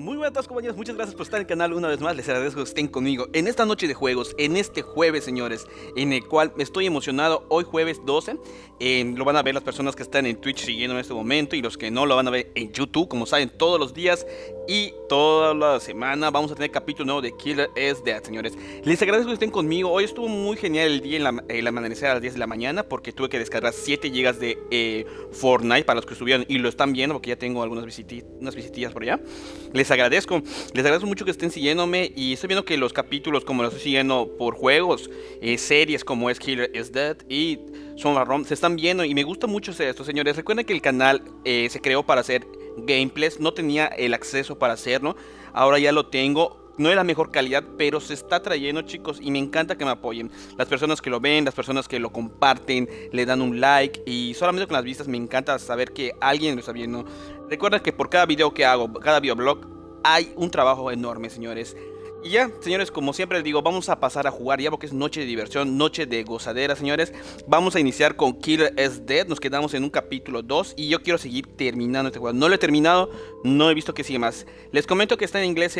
Muy buenas tardes, compañeros, muchas gracias por estar en el canal una vez más. Les agradezco que estén conmigo en esta noche de juegos, en este jueves, señores, en el cual estoy emocionado. Hoy jueves 12, lo van a ver las personas que están en Twitch siguiendo en este momento, y los que no lo van a ver en YouTube, como saben, todos los días y toda la semana vamos a tener capítulo nuevo de Killer is Dead, señores. Les agradezco que estén conmigo. Hoy estuvo muy genial el día, el amanecer a las 10 de la mañana, porque tuve que descargar 7 GB de Fortnite para los que estuvieron y lo están viendo, porque ya tengo algunas visitillas por allá. Les agradezco mucho que estén siguiéndome, y estoy viendo que los capítulos, como los estoy siguiendo por juegos, series como es Killer is Dead y Son la ROM, se están viendo y me gusta mucho hacer esto, señores. Recuerden que el canal se creó para hacer gameplays, no tenía el acceso para hacerlo, ahora ya lo tengo. No es la mejor calidad, pero se está trayendo, chicos, y me encanta que me apoyen. Las personas que lo ven, las personas que lo comparten, le dan un like, y solamente con las vistas me encanta saber que alguien lo está viendo. Recuerda que por cada video que hago, cada videoblog, hay un trabajo enorme, señores. Y ya, señores, como siempre les digo, vamos a pasar a jugar ya, porque es noche de diversión, noche de gozadera, señores. Vamos a iniciar con Killer is Dead. Nos quedamos en un capítulo 2 y yo quiero seguir terminando este juego. No lo he terminado, no he visto que sigue más. Les comento que está en inglés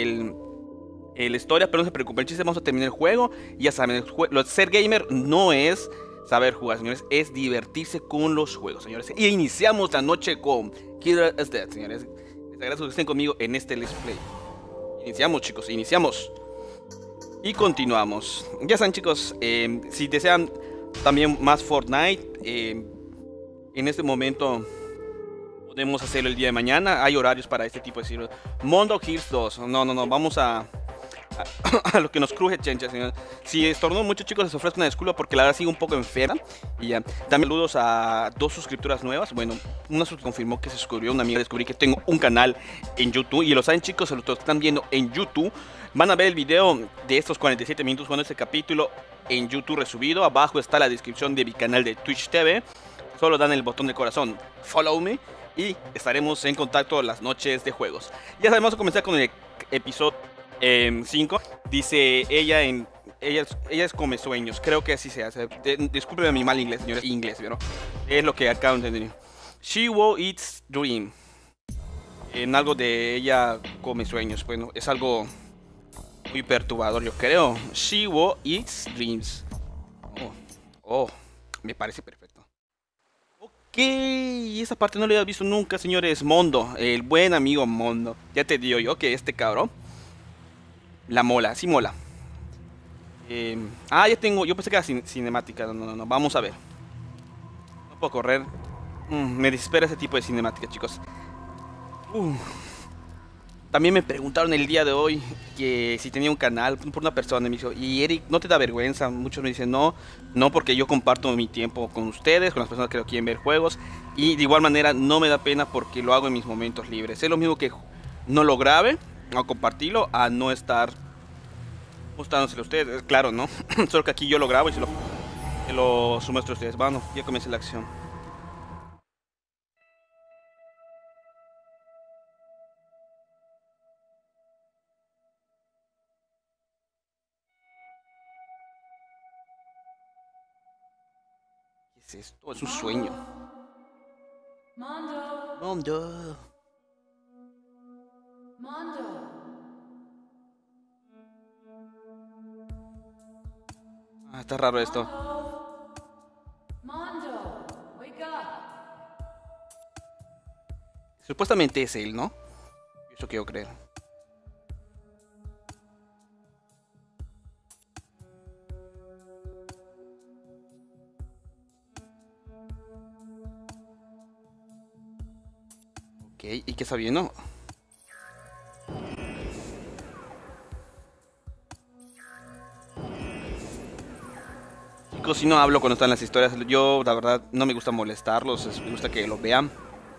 la historia, pero no se preocupen, el chiste, vamos a terminar el juego. Ya saben, ser gamer no es saber jugar, señores, es divertirse con los juegos, señores. Y iniciamos la noche con Killer is Dead, señores. Les agradezco que estén conmigo en este let's play. Iniciamos, chicos, iniciamos y continuamos. Ya saben, chicos, si desean también más Fortnite, en este momento podemos hacerlo el día de mañana. Hay horarios para este tipo de sitios. Mondo Kills 2. No, vamos a lo que nos cruje, chencha, señor. Si estornudo mucho, chicos, les ofrezco una disculpa, porque la verdad sigo un poco enferma. Y ya, también saludos a 2 suscriptoras nuevas. Bueno, una se confirmó que se suscribió, una amiga descubrí que tengo un canal en YouTube. Y lo saben, chicos, los que están viendo en YouTube van a ver el video de estos 47 minutos con este capítulo en YouTube resubido. Abajo está la descripción de mi canal de Twitch TV. Solo dan el botón de corazón, follow me, y estaremos en contacto las noches de juegos. Ya sabemos, a comenzar con el episodio 5. Dice ella es come sueños, creo que así se hace. Discúlpeme mi mal inglés, señores, inglés, ¿no? Es lo que acabo de entender. She will eat dream. En algo de ella come sueños. Bueno, es algo muy perturbador, yo creo. She will eat dreams. Oh, me parece perfecto. Ok, esa parte no la había visto nunca, señores. Mondo, el buen amigo Mondo. Ya te digo yo que este cabrón la mola, sí mola. Ya tengo, yo pensé que era cinemática. No, vamos a ver. No puedo correr. Me desespera ese tipo de cinemática, chicos. También me preguntaron el día de hoy que si tenía un canal por una persona. Me dijo, y Eric, ¿no te da vergüenza? Muchos me dicen no, porque yo comparto mi tiempo con ustedes, con las personas que quieren ver juegos. Y de igual manera no me da pena, porque lo hago en mis momentos libres. Es lo mismo que no lo grabe o compartirlo a no estar mostrándoselo a ustedes, claro, ¿no? Solo que aquí yo lo grabo y se lo muestro a ustedes. Bueno, ya comienza la acción. ¿Qué es esto? Es un sueño. Mondo. Está raro esto. Supuestamente es él, ¿no? Eso quiero creer. Ok, ¿y qué está viendo? Si no hablo cuando están las historias, yo la verdad no me gusta molestarlos, me gusta que lo vean.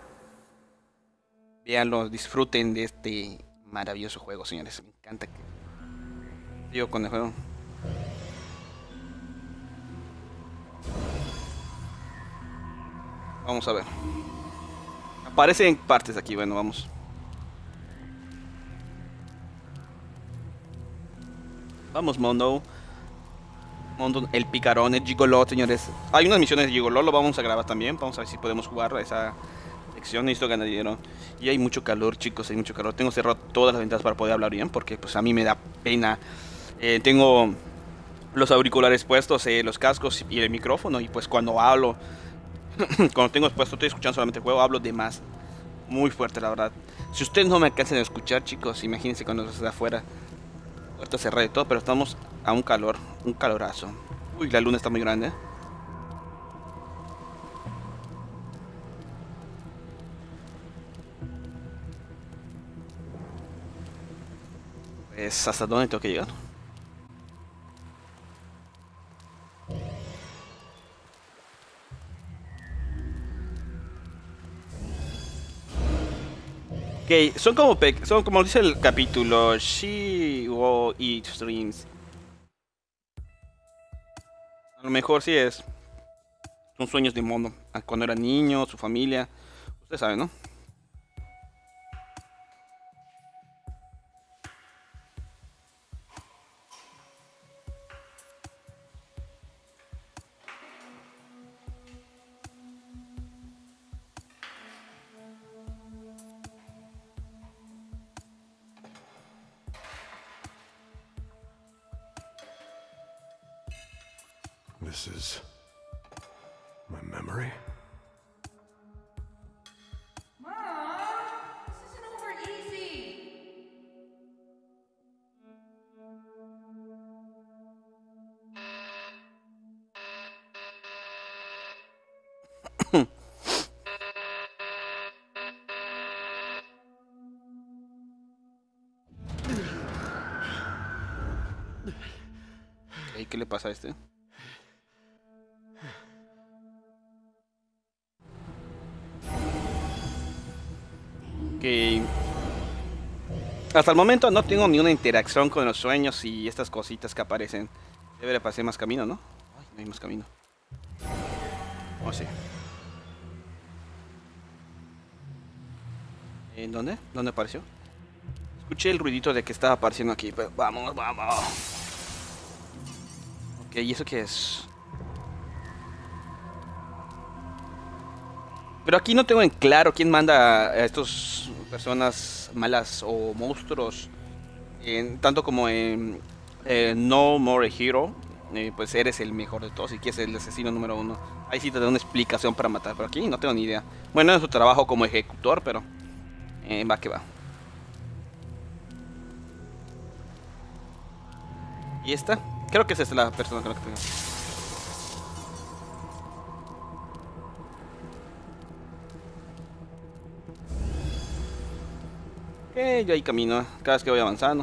Veanlo, disfruten de este maravilloso juego, señores. Me encanta que yo con el juego. Vamos a ver. Aparece en partes aquí, bueno, vamos. Vamos, Mondo. El picarón, el gigoló, señores. Hay unas misiones de gigoló, lo vamos a grabar también. Vamos a ver si podemos jugar Sección, necesito ganar dinero. Y hay mucho calor, chicos, hay mucho calor. Tengo cerrado todas las ventanas para poder hablar bien, porque pues a mí me da pena. Tengo los auriculares puestos, los cascos y el micrófono. Y pues cuando hablo, cuando tengo puesto, estoy escuchando solamente el juego, hablo de más. Muy fuerte, la verdad. Si ustedes no me alcanzan a escuchar, chicos, imagínense cuando estás de afuera. Puerta cerrada y todo, pero estamos a un calor, un calorazo. Uy, la luna está muy grande. Pues, ¿hasta dónde tengo que llegar? Ok, son como dice el capítulo, She will eat dreams. A lo mejor sí es. Son sueños de mono. Cuando era niño, su familia. Usted sabe, ¿no? This is my memory. Mom, this isn't over easy. ¿Qué le pasa a este? Que hasta el momento no tengo ni una interacción con los sueños y estas cositas que aparecen. Debe pasar más camino, ¿no? Ay, no hay más camino. Oh, sí. ¿En dónde? ¿Dónde apareció? Escuché el ruidito de que estaba apareciendo aquí, pero vamos, vamos. Ok, ¿y eso qué es? Pero aquí no tengo en claro quién manda a estas personas malas o monstruos. Tanto como en No More a Hero, pues eres el mejor de todos y que es el asesino número uno. Ahí sí te da una explicación para matar, pero aquí no tengo ni idea. Bueno, es su trabajo como ejecutor, pero va que va. ¿Y esta? Creo que esa es la persona con la que tengo. Yo ahí camino cada vez que voy avanzando.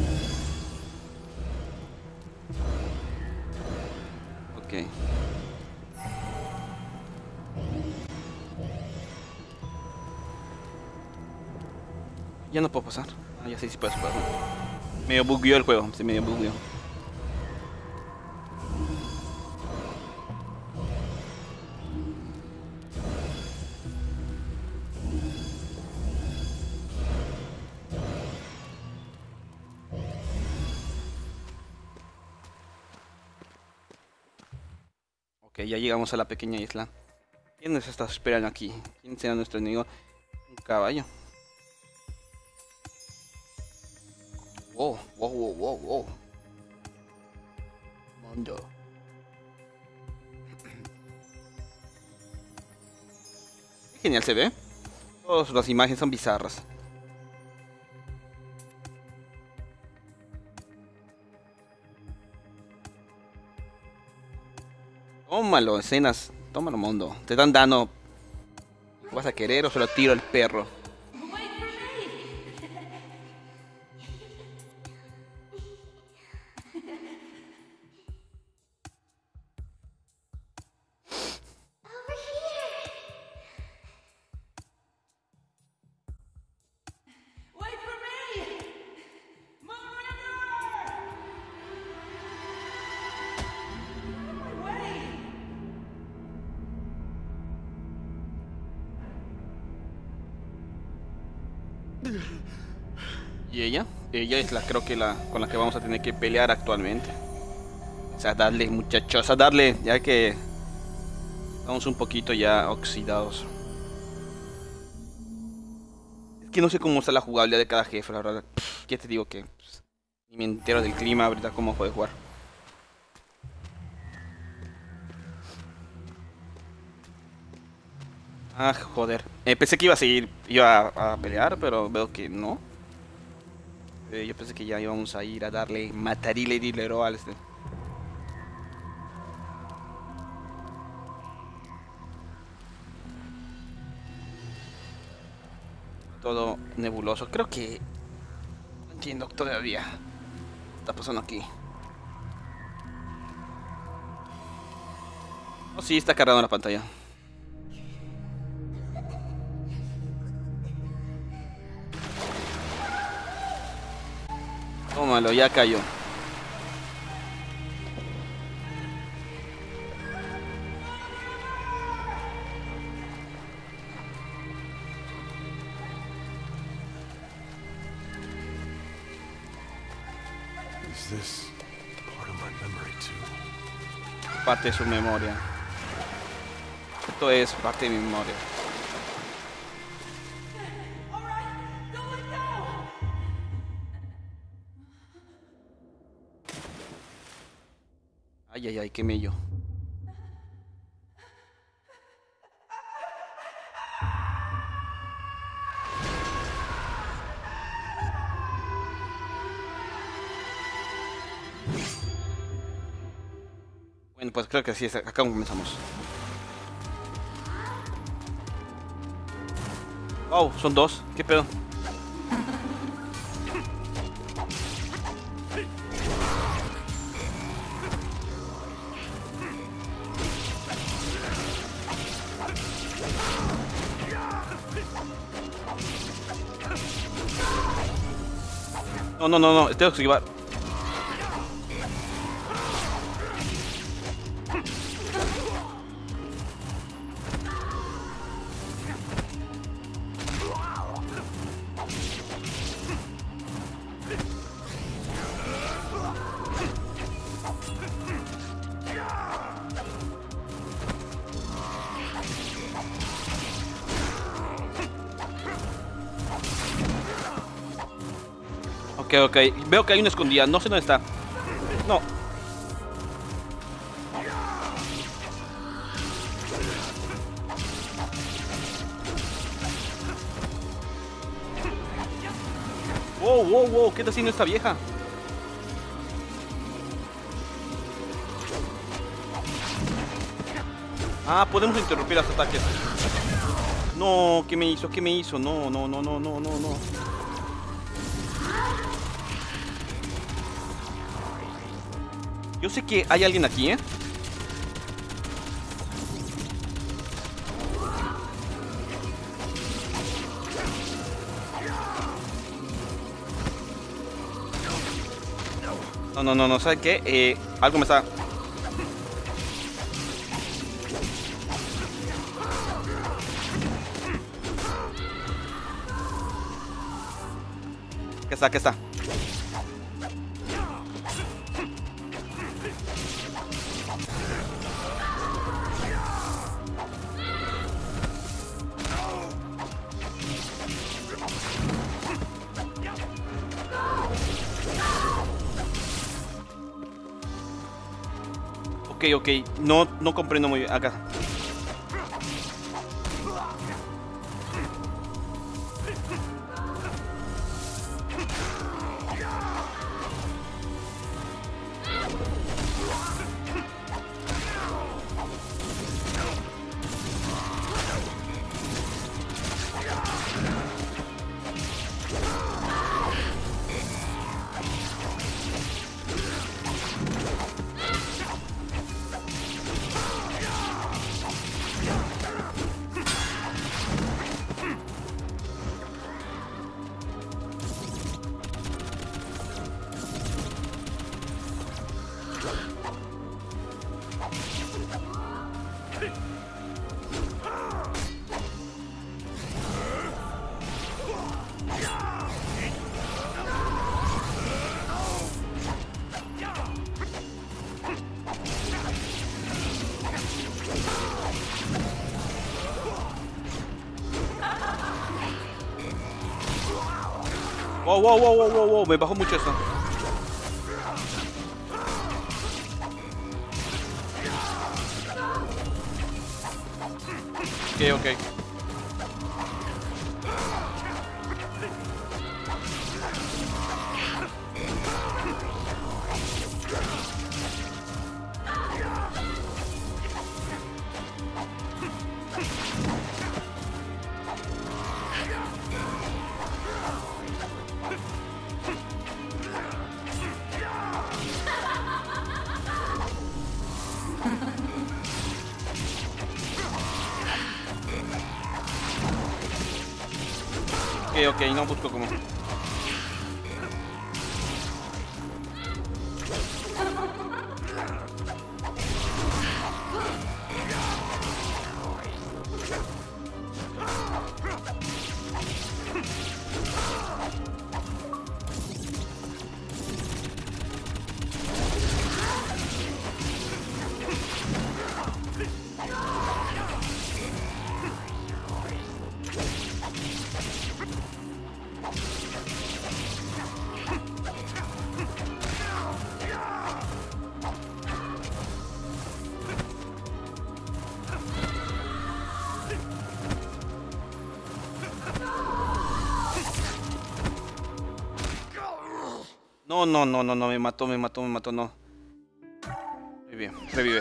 Ok. Ya no puedo pasar. Ah, ya sé si puedo pasar. Medio bugueó el juego, sí, medio bugueó. Ok, ya llegamos a la pequeña isla. ¿Quiénes están esperando aquí? ¿Quién será nuestro enemigo? Un caballo. Wow, wow, wow, wow, wow. Mundo. Qué genial se ve. Todas las imágenes son bizarras. Tómalo, escenas. Tómalo, mundo. Te dan dano. ¿Vas a querer o se lo tiro al perro? Y ella es creo que la con la que vamos a tener que pelear actualmente. O sea, darle, muchachos, a darle, ya que estamos un poquito ya oxidados. Que no sé cómo está la jugabilidad de cada jefe, la verdad. Ya te digo que ni me entero del clima ahorita cómo puede jugar. Ah, joder. Pensé que iba a pelear, pero veo que no. Yo pensé que ya íbamos a ir a darle matarile dilero al este. Todo nebuloso. Creo que no entiendo todavía. ¿Qué está pasando aquí? Oh, sí, está cargando la pantalla. Tómalo, ya cayó. Is this part of my memory too? Parte de su memoria. Esto es parte de mi memoria. All right, don't let go. Ay, ay, ay, qué mello. Bueno, pues creo que sí, acá comenzamos. Oh, son dos. ¿Qué pedo? No, no, no, no, tengo que esquivar. Ok, ok. Veo que hay una escondida. No sé dónde está. No. Wow, wow, wow. ¿Qué está haciendo esta vieja? Ah, podemos interrumpir los ataques. No, ¿qué me hizo? ¿Qué me hizo? No, no, no, no, no, no, no. Yo sé que hay alguien aquí, ¿eh? No, no, no, no, ¿sabe qué? Algo me está... ¿Qué está? ¿Qué está? Ok, ok, no comprendo muy bien. Acá. Wow, wow, wow, wow, wow, wow. Me bajó mucho eso. Ok, ok. Ok, ok, no busco como. No, no, no, no, no, me mató, me mató, me mató, no. Revive, revive.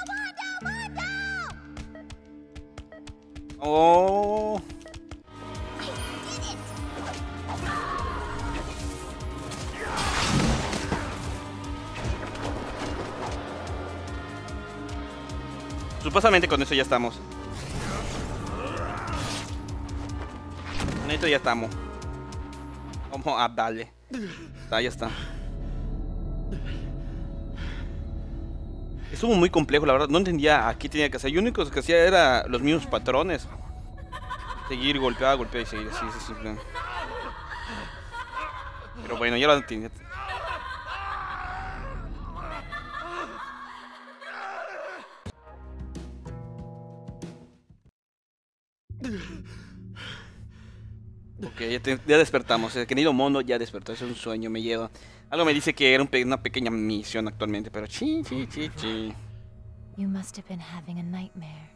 Oh. Supuestamente con eso ya estamos. Con esto ya estamos. Vamos a darle. Ya está. Estuvo muy complejo, la verdad. No entendía a qué tenía que hacer. Yo único que hacía era los mismos patrones. Seguir, golpear, golpear y seguir. Sí, sí, sí. Pero bueno, ya lo entendí. Ok, ya despertamos. El querido mono ya despertó. Es un sueño, me lleva. Algo me dice que era una pequeña misión actualmente, pero chi. You must have been having a nightmare.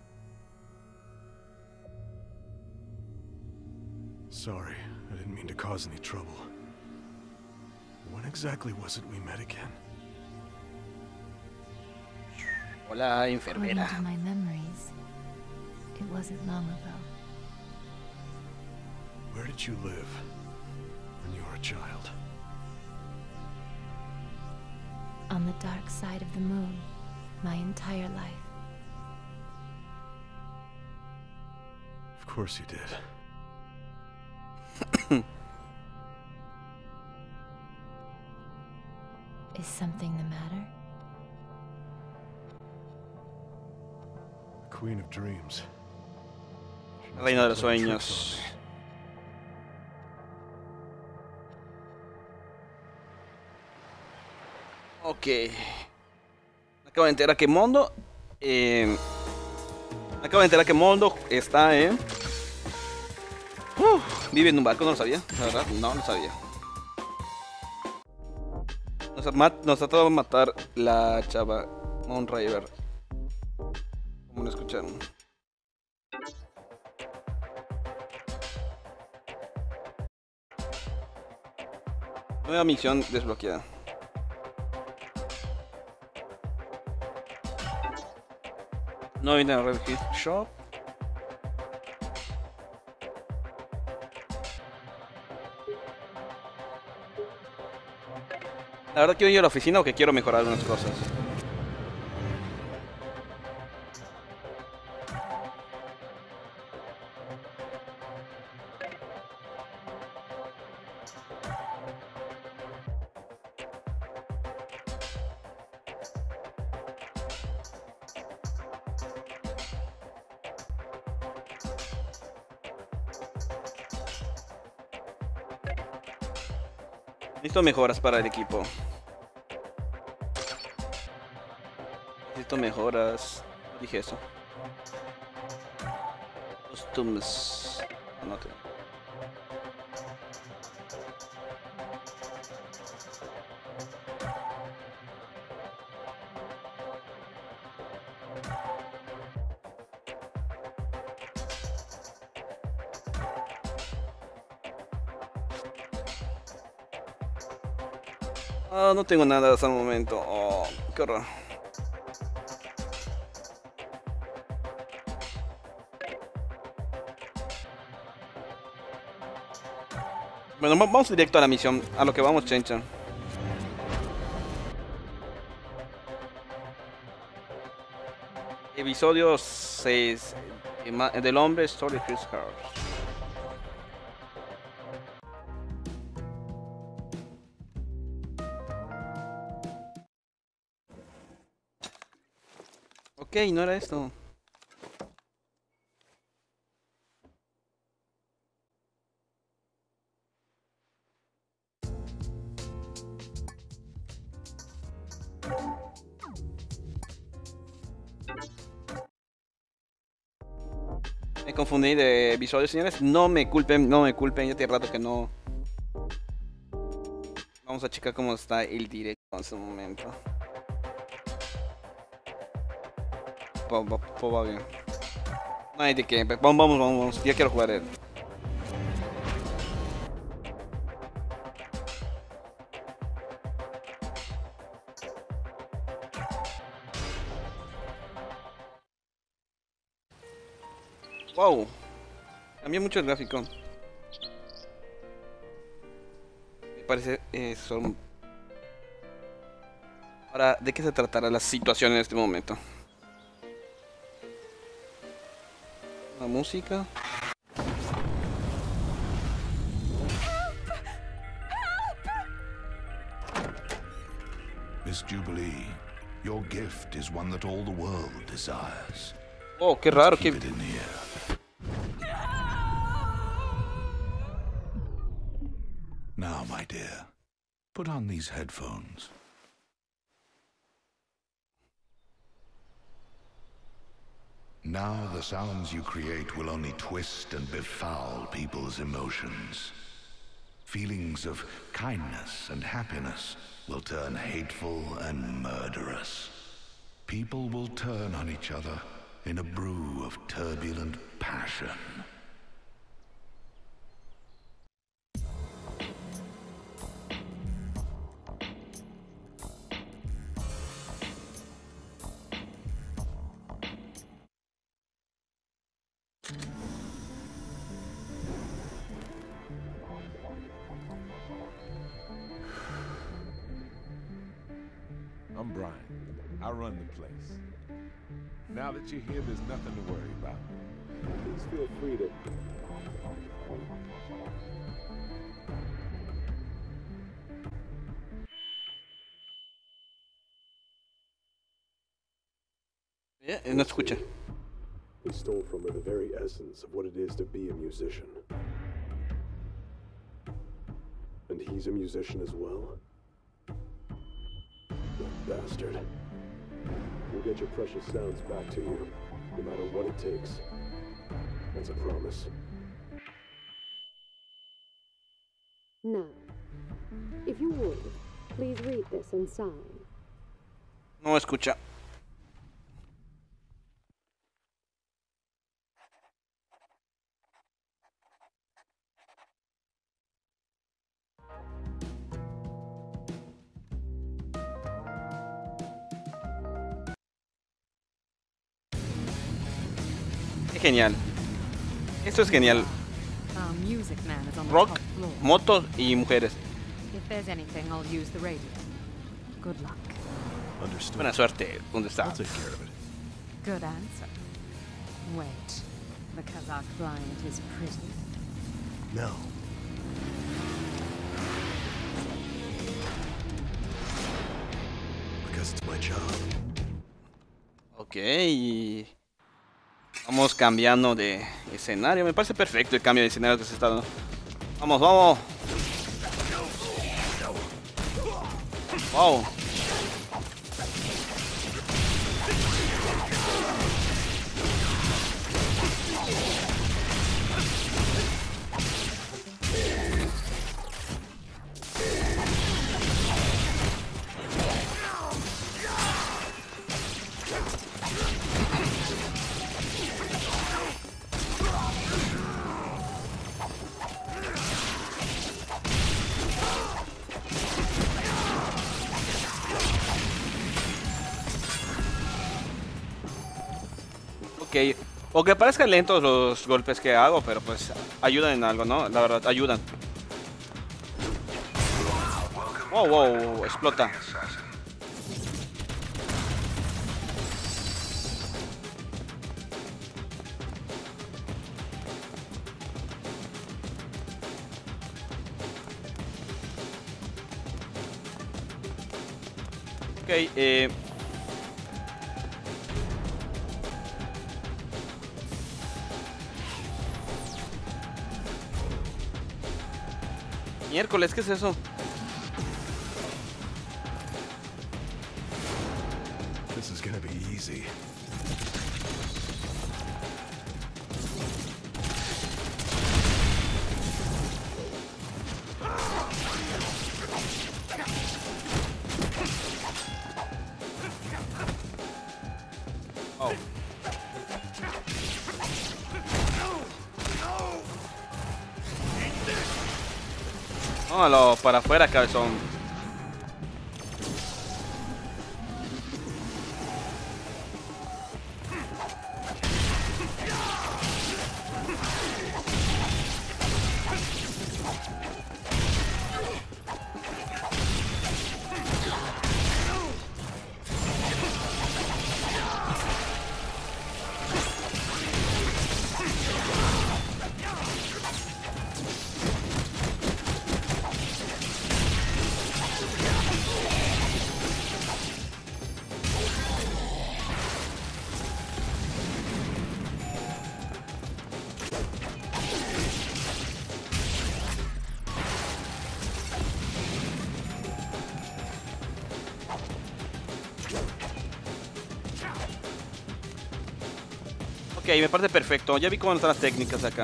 Sorry, I didn't mean to cause any trouble. When exactly was it we met again? Hola, According enfermera. to my memories, it wasn't long ago. Where did you live when you were a child? On the dark side of the moon, my entire life. Of course you did. Is something the matter? The Queen of Dreams. She must Reina de have los played tricks sueños. on me. Ok. Me acabo de enterar que Mondo. Me acabo de enterar que Mondo está en. Vive en un barco, no lo sabía. La verdad, no lo sabía. Nos trató de matar la chava Moonraver. Como lo escucharon. Nueva misión desbloqueada. No viene a Red Hit Shop. La verdad quiero ir a la oficina o que quiero mejorar unas cosas. Necesito mejoras para el equipo. Necesito mejoras. Dije eso. Costumes. No te... Ah, no tengo nada hasta el momento. Oh, qué horror. Bueno, vamos directo a la misión, a lo que vamos, Chencha. Episodio 6 del hombre Story Chris House. Ok, no era esto. Me confundí de episodio, señores. No me culpen, no me culpen. Ya tiene rato que no. Vamos a checar cómo está el directo en este momento. Va bien. No hay de qué. Vamos. Ya quiero jugar él. Wow. Cambió mucho el gráfico. Me parece son. Ahora, ¿de qué se tratará la situación en este momento? La música. Miss Jubilee, your gift is one that all the world desires. Oh, qué raro, Keep qué. it in here. Now, my dear, put on these headphones. Now the sounds you create will only twist and befoul people's emotions. Feelings of kindness and happiness will turn hateful and murderous. People will turn on each other in a brew of turbulent passion. I'm Brian. I run the place. Now that you're here, there's nothing to worry about. Please feel free to... No escucha. He stole from her the very essence of what it is to be a musician. And he's a musician as well? That bastard. We'll get your precious sounds back to you, no matter what it takes. That's a promise. Now, if you would, please read this and sign. No escucha. Genial. Esto es genial. Our music man is on the Rock, top floor. motos y mujeres. If there's anything, I'll use the radio. Good luck. Understood. Buena suerte. ¿Dónde I'll está? take care of it. Good answer. Wait, because our client is pretty? No. Because it's my job. Ok. Vamos cambiando de escenario. Me parece perfecto el cambio de escenario que se está dando. Vamos, vamos. Wow. O que parezcan lentos los golpes que hago, pero pues ayudan en algo, ¿no? La verdad, ayudan. Wow, wow, explota. Ok, miércoles, ¿qué es eso? This is gonna be easy. Oh. Vámonos para afuera, cabezón. Ok, me parece perfecto. Ya vi cómo están las técnicas acá.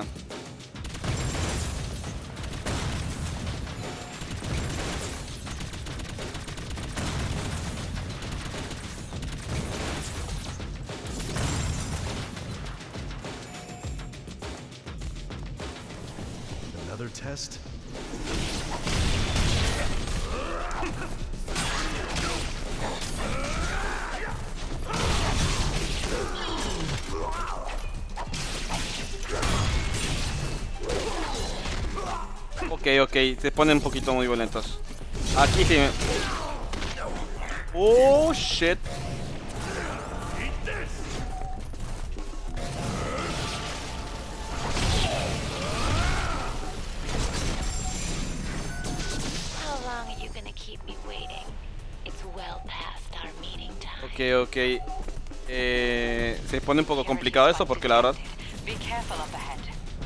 Another test? Ok, se ponen un poquito muy violentos. Aquí sí me... Oh, shit. How long are you gonna keep me waiting? It's well past our meeting time. Ok. Se pone un poco complicado esto porque la verdad... Be careful up ahead.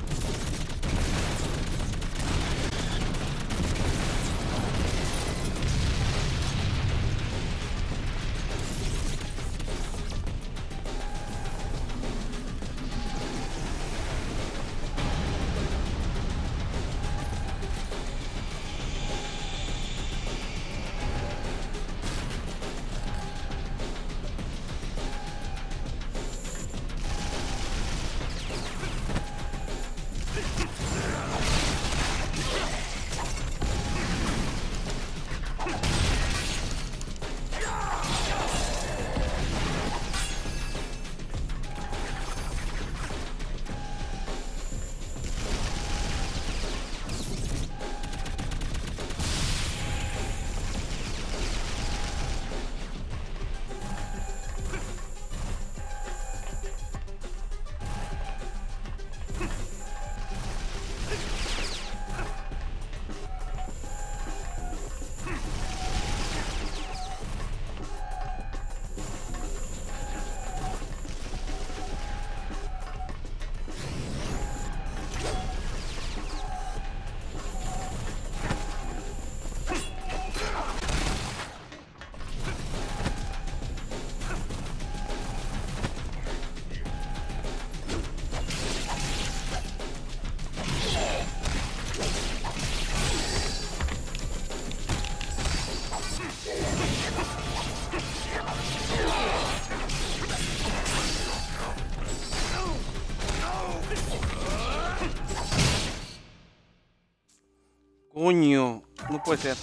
Coño, no puede ser.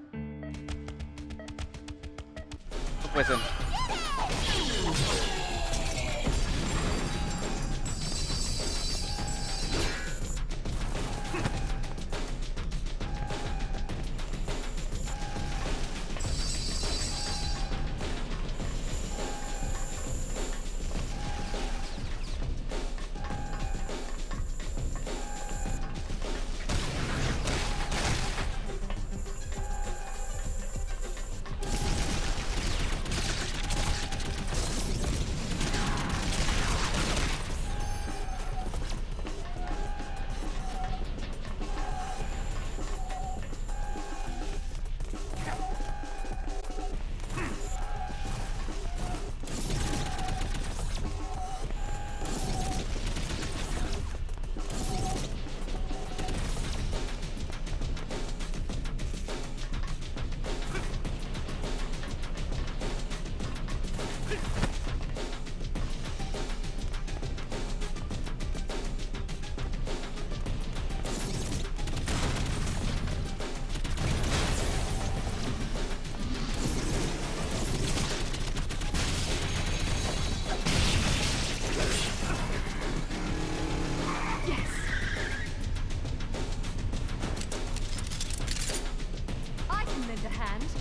No puede ser.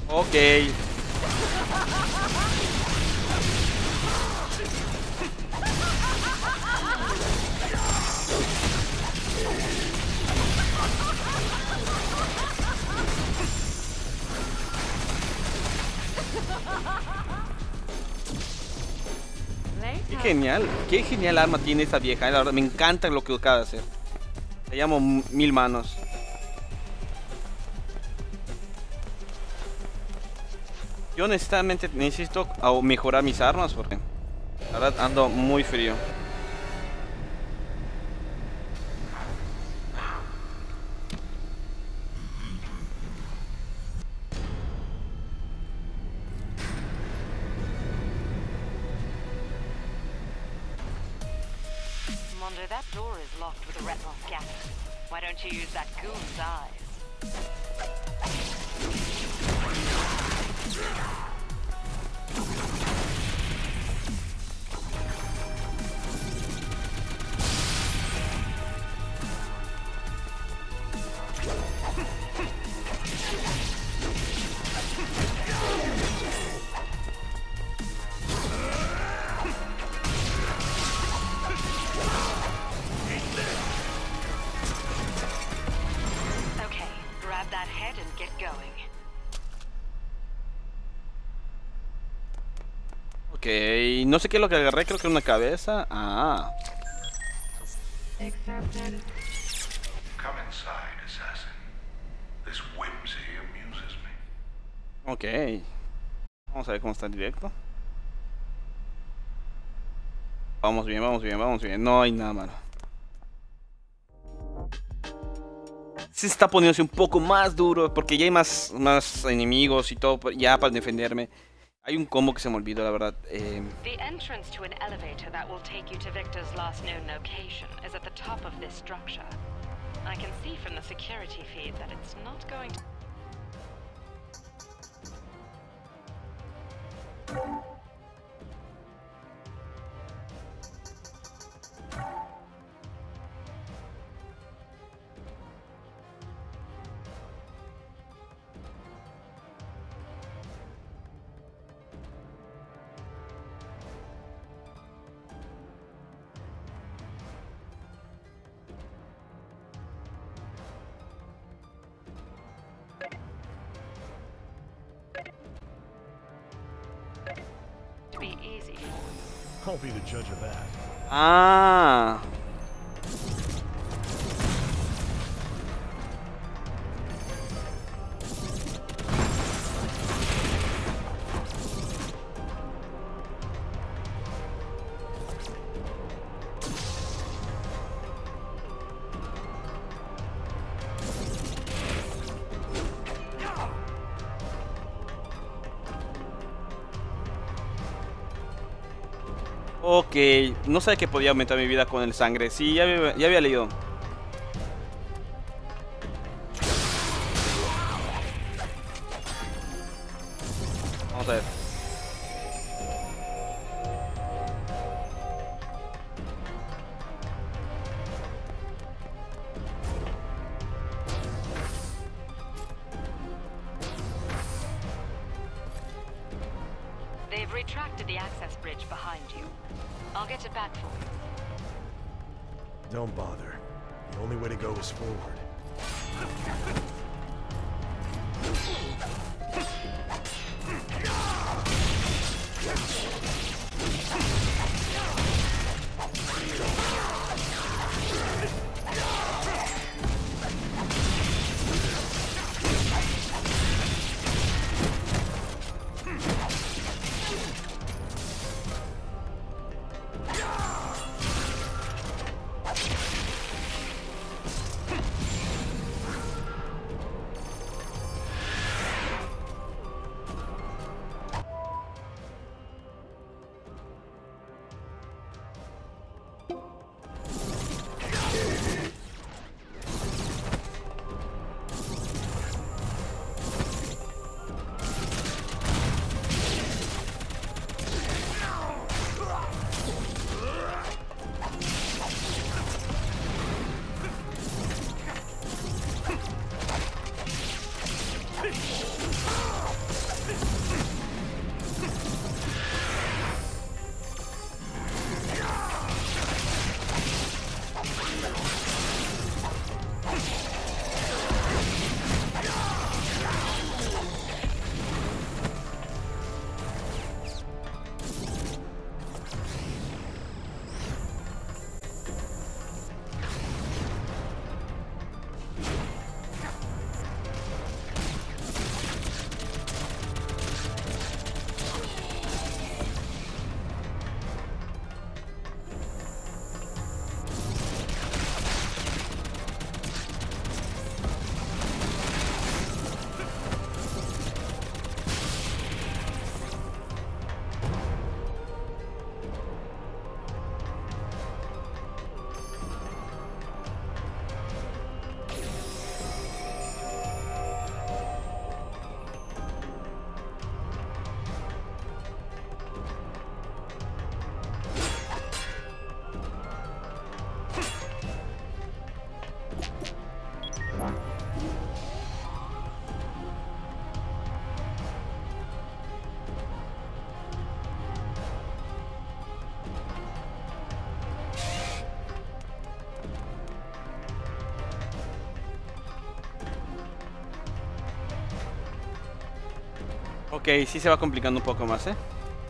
Ok. Qué genial arma tiene esta vieja. La verdad, me encanta lo que acaba de hacer. Le llamo Mil Manos. Yo honestamente necesito mejorar mis armas porque la verdad ando muy frío. Mondo, that door is locked with a retinal scanner. Why don't you use that goon's eyes? Ok, no sé qué es lo que agarré, creo que una cabeza. Ah. Come inside, assassin. This whimsy amuses me. Ok. Vamos a ver cómo está el directo. Vamos bien, vamos bien, vamos bien. No hay nada malo. Sí se está poniéndose un poco más duro porque ya hay más enemigos y todo ya para defenderme. Hay un combo que se me olvidó, la verdad. The entrance to an elevator that will take you to Victor's last known location is at the top of this structure. I can see from the security feed that it's not going to... be easy. I'll be the judge of that. Ah. Ok, no sabía que podía aumentar mi vida con el sangre. Sí, ya había leído. Vamos a ver. They've retracted the access bridge behind you. I'll get it back for you. Don't bother. The only way to go is forward. Ok, sí se va complicando un poco más, ¿eh?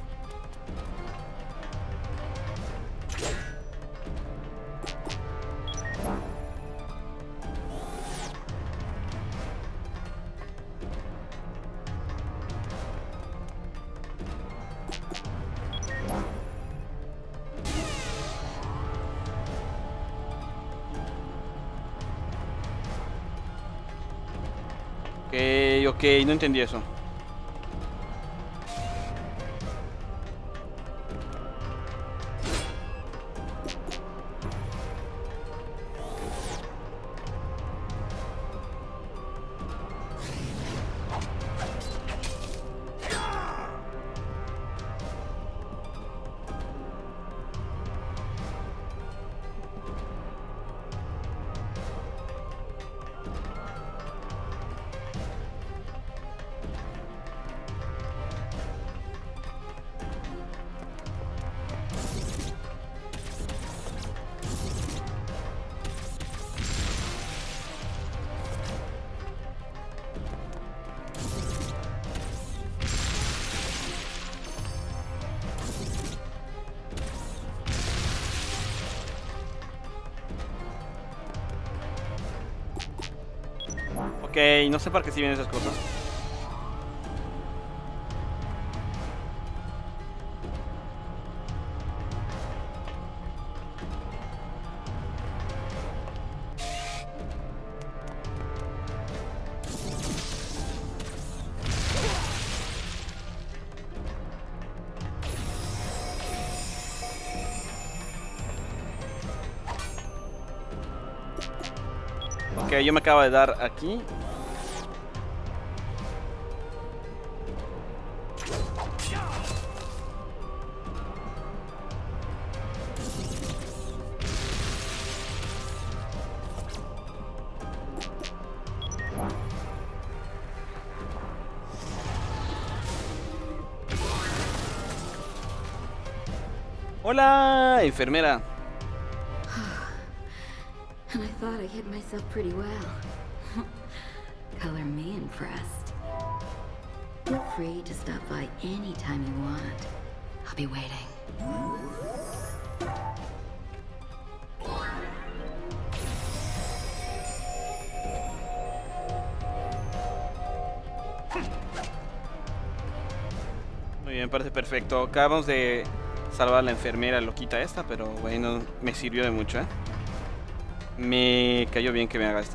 Ok, no entendí eso. Ok, no sé para qué si vienen esas cosas. Ok, yo me acabo de dar aquí. Hola, enfermera. And I thought I hid myself pretty well. Color me impressed. Feel free to stop by anytime you want. I'll be waiting. Muy bien, parece perfecto. Acabamos de salvar a la enfermera loquita esta, pero bueno, me sirvió de mucho, ¿eh? Me cayó bien que me haga esto.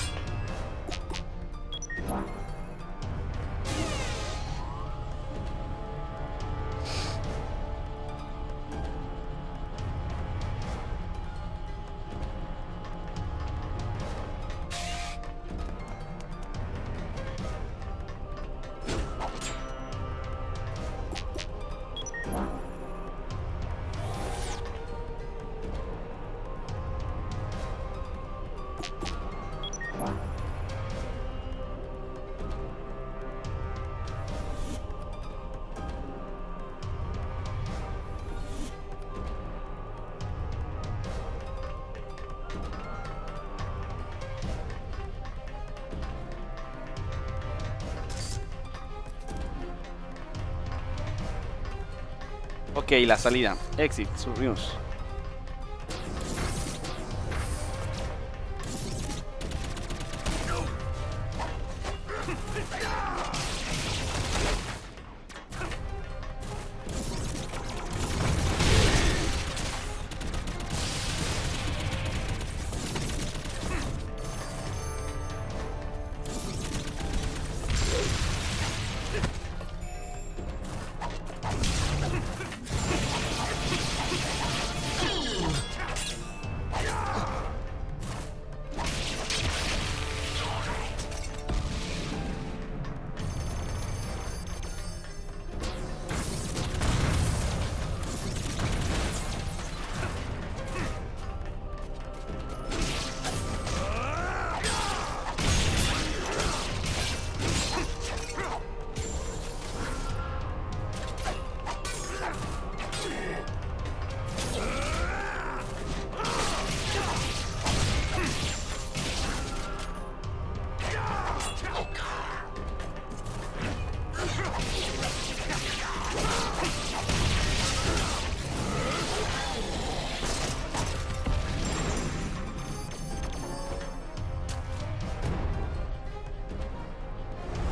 Ok, la salida. Exit, subimos.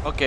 Ok.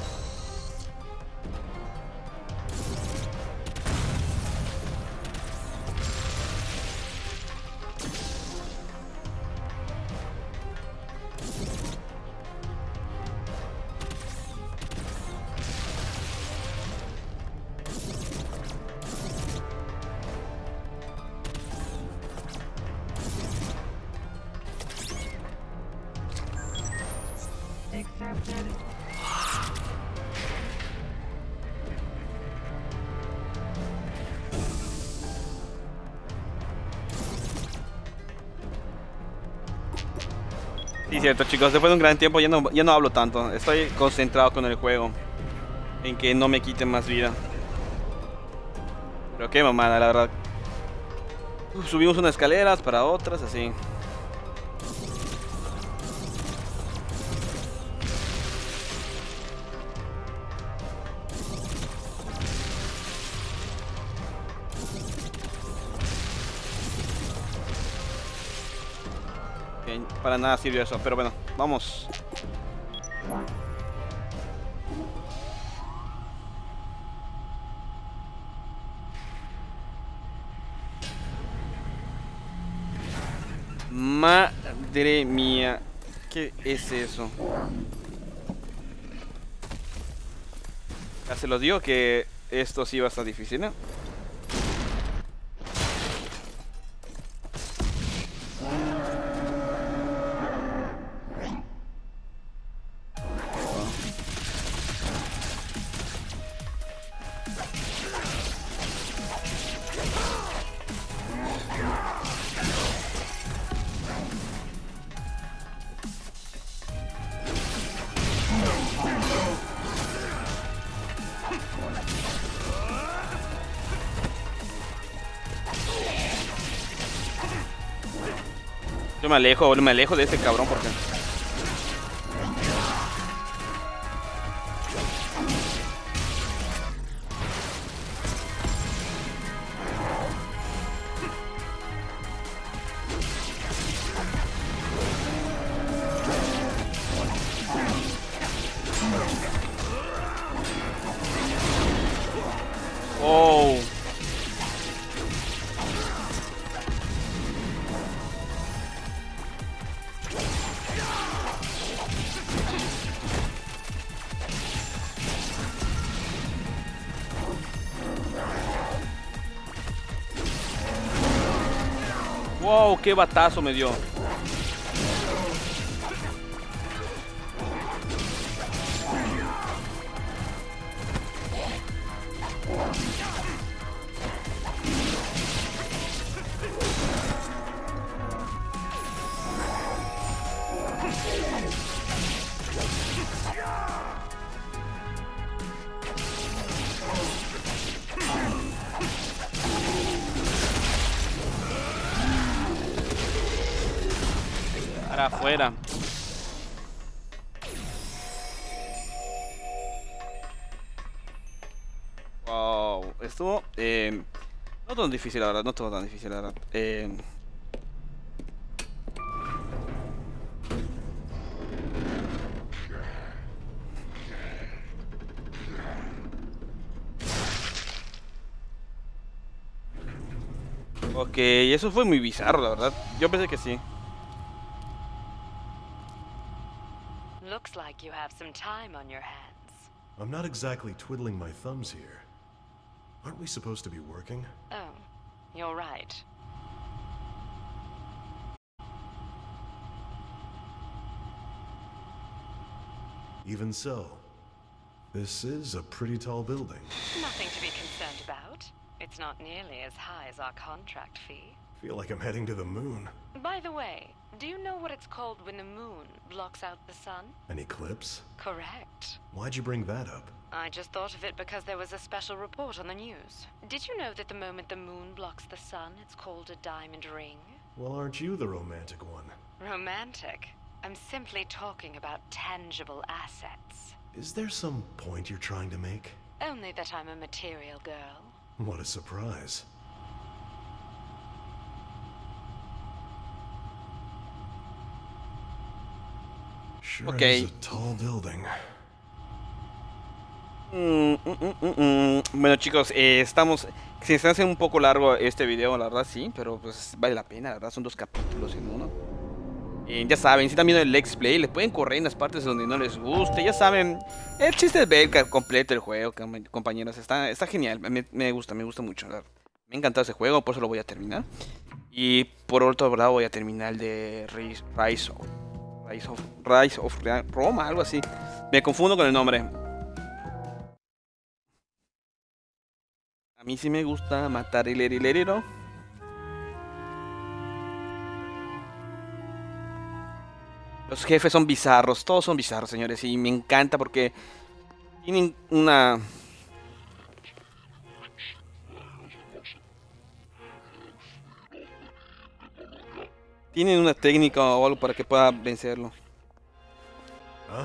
Sí, cierto, chicos, después de un gran tiempo ya no hablo tanto. Estoy concentrado con el juego, en que no me quiten más vida. Pero qué mamada, la verdad. Subimos unas escaleras para otras, así. Para nada sirvió eso, pero bueno, vamos. Madre mía, ¿qué es eso? Ya se los digo que esto sí va a estar difícil, ¿no? Yo me alejo de este cabrón porque... Oh. Wow, qué batazo me dio. Para afuera. Wow, estuvo no tan difícil, la verdad, no estuvo tan difícil, la verdad. Ok, eso fue muy bizarro, la verdad. Yo pensé que sí. Looks like you have some time on your hands. I'm not exactly twiddling my thumbs here. Aren't we supposed to be working? Oh, you're right. Even so, this is a pretty tall building. Nothing to be concerned about. It's not nearly as high as our contract fee. Feel like I'm heading to the moon. By the way, do you know what it's called when the moon blocks out the sun? An eclipse? Correct. Why'd you bring that up? I just thought of it because there was a special report on the news. Did you know that the moment the moon blocks the sun, it's called a diamond ring? Well, aren't you the romantic one? Romantic? I'm simply talking about tangible assets. Is there some point you're trying to make? Only that I'm a material girl. What a surprise. Sure Okay. is a tall building. Bueno, chicos, estamos... Se está haciendo un poco largo este video, la verdad, sí, pero pues vale la pena, la verdad, son 2 capítulos en uno. Ya saben, si están viendo el Let's Play, le pueden correr en las partes donde no les guste, ya saben. El chiste es ver completo el juego, compañeros, está genial, me gusta mucho, la verdad. Me ha encantado ese juego, por eso lo voy a terminar. Y por otro lado voy a terminar el de Rise of Roma, algo así. Me confundo con el nombre. A mí sí me gusta matar el herilero. Los jefes son bizarros, todos son bizarros, señores. Y me encanta porque tienen una... Tienen una técnica o algo para que pueda vencerlo. Huh?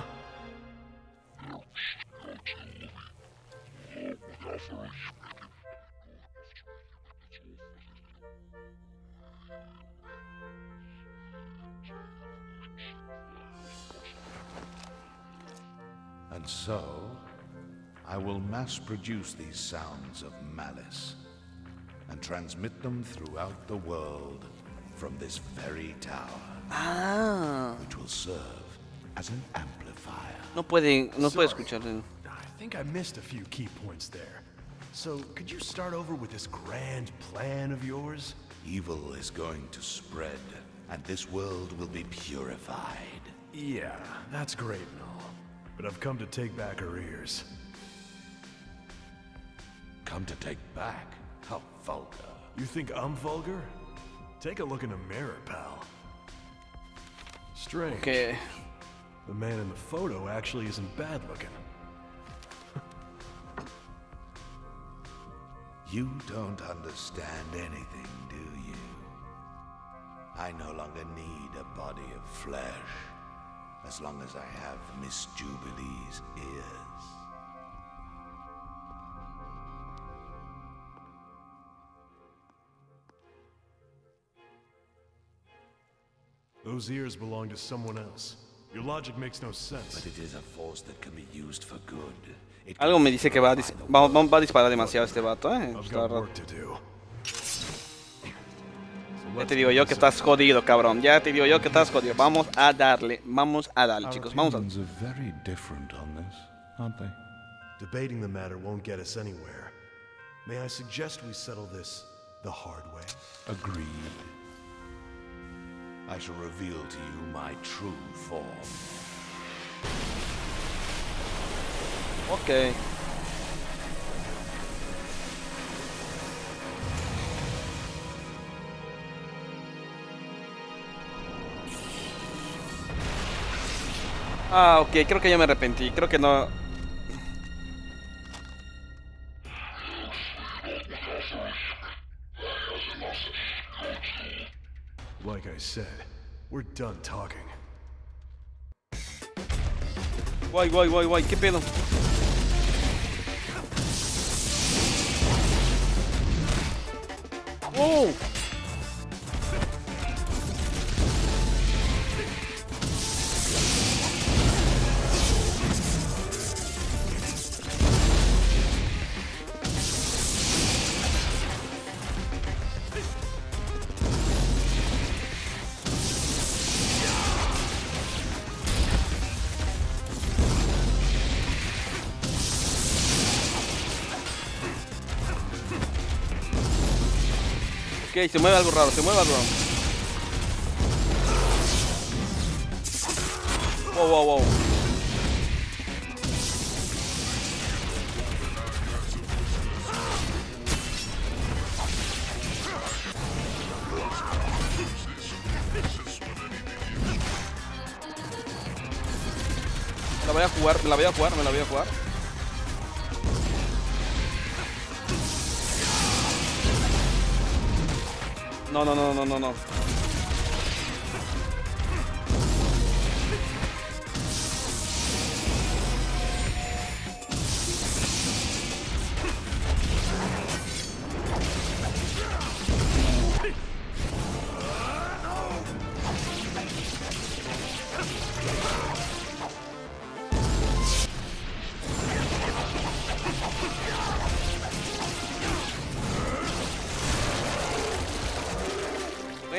And so, I will mass produce these sounds of malice and transmit them throughout the world from this very tower, which will serve as an amplifier. No puede escuchar. I think I missed a few key points there. So, could you start over with this grand plan of yours? Evil is going to spread, and this world will be purified. Yeah, that's great and all. But I've come to take back her ears. Come to take back? How vulgar. You think I'm vulgar? Take a look in the mirror, pal. Strange. Okay. The man in the photo actually isn't bad looking. You don't understand anything, do you? I no longer need a body of flesh, as long as I have Miss Jubilee's ears. Those ears belong to someone else. Your logic makes no sense. But it is a force that can be used for good. Algo me dice que va a disparar demasiado este vato, I've got work to do. Ya te digo yo que estás jodido, cabrón. Ya te digo yo que estás jodido. Vamos a darle, chicos. Vamos a darle. Are very different on this, aren't they? Debating the matter won't get us anywhere. May I suggest we settle this the hard way? Agreed. I shall reveal to you my true form. Ok. Ah, ok, creo que ya me arrepentí. Creo que no. Like I said, we're done talking. Guay, ¿qué pedo? ¡Oh! Ok, se mueve algo raro, Wow. Me la voy a jugar. No.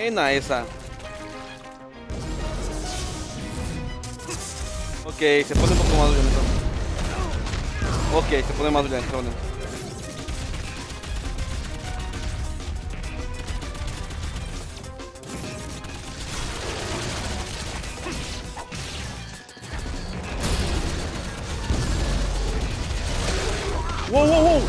Buena esa. Ok, se pone un poco más violento. Ok, se pone más violento. ¡Wow, wow, wow!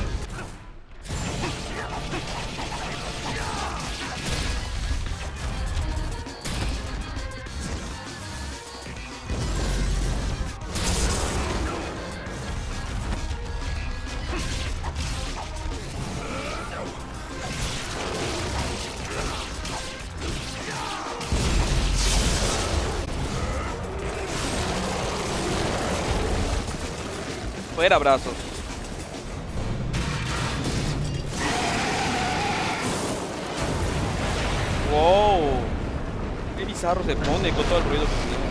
Fuera brazos. Wow. Qué bizarro se pone con todo el ruido que tiene.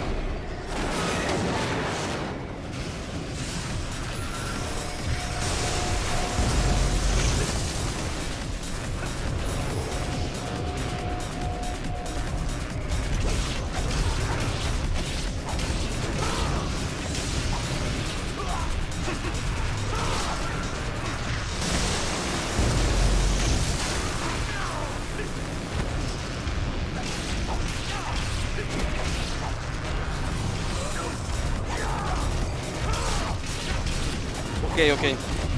Ok.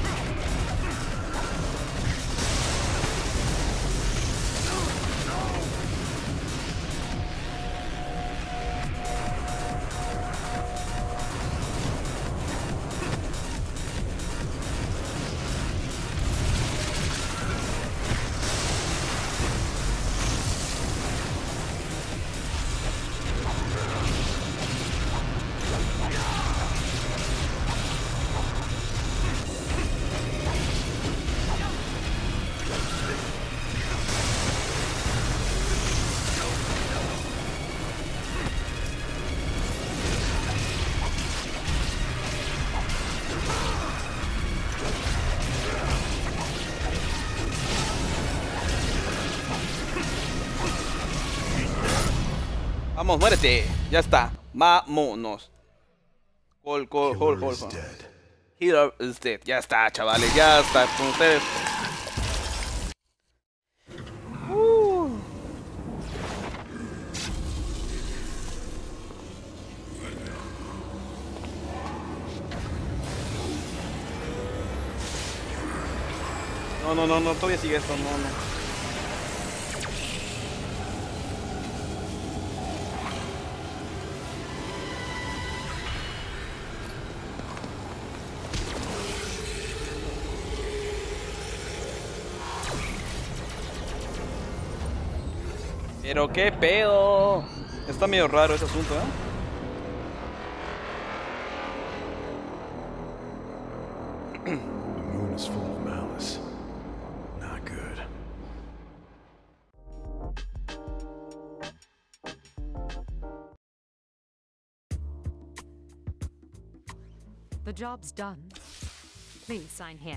Vamos, muérete. Ya está. Vámonos. Hold. Healer is dead. Ya está, chavales. Ya está con ustedes. No, todavía sigue esto, no. Pero qué pedo. Está medio raro ese asunto, ¿eh? The moon is full of malice. Not good. The job's done. Please sign here.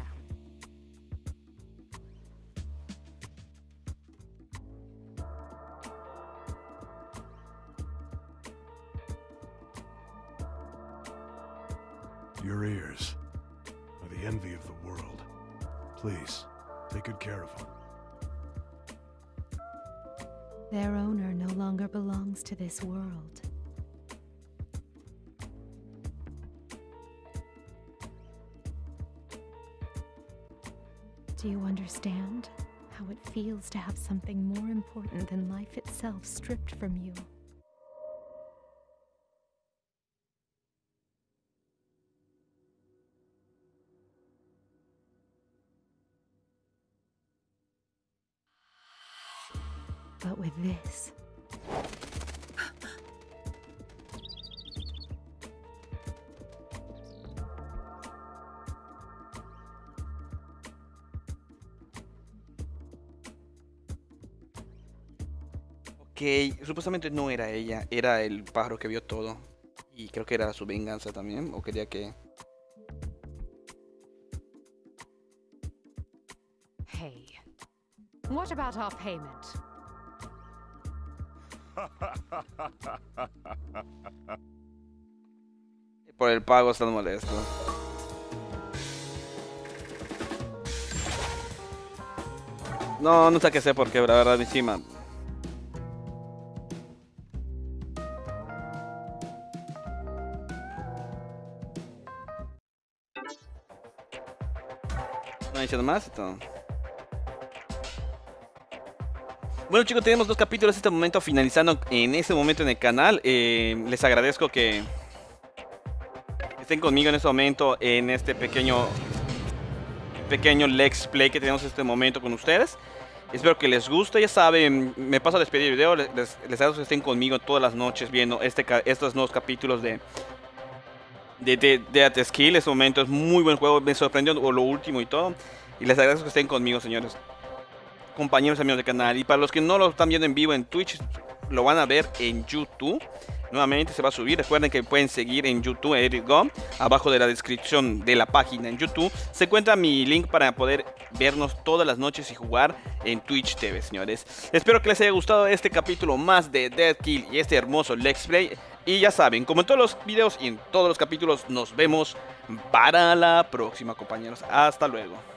Your ears are the envy of the world. Please, take good care of them. Their owner no longer belongs to this world. Do you understand how it feels to have something more important than life itself stripped from you? But with this, Ok, supuestamente no era ella, era el pájaro que vio todo. Y creo que era su venganza también, o quería que... Hey, what about our payment? Por el pago están molestos. No sé qué sé por qué, la verdad, encima. No hay nada más y todo. Bueno, chicos, tenemos 2 capítulos en este momento finalizando en este momento en el canal. Les agradezco que estén conmigo en este momento en este pequeño let's play que tenemos en este momento con ustedes. Espero que les guste. Ya saben, me paso a despedir el video. Les agradezco que estén conmigo todas las noches viendo estos nuevos capítulos de Dead Skill. En este momento es muy buen juego. Me sorprendió lo último y todo. Y les agradezco que estén conmigo, señores, compañeros, amigos del canal. Y para los que no lo están viendo en vivo en Twitch, lo van a ver en YouTube. Nuevamente se va a subir. Recuerden que pueden seguir en YouTube, Eric Go. Abajo de la descripción de la página en YouTube se encuentra mi link para poder vernos todas las noches y jugar en Twitch TV, señores. Espero que les haya gustado este capítulo más de Dead Kill y este hermoso Let's Play. Y ya saben, como en todos los videos y en todos los capítulos, nos vemos para la próxima, compañeros. Hasta luego.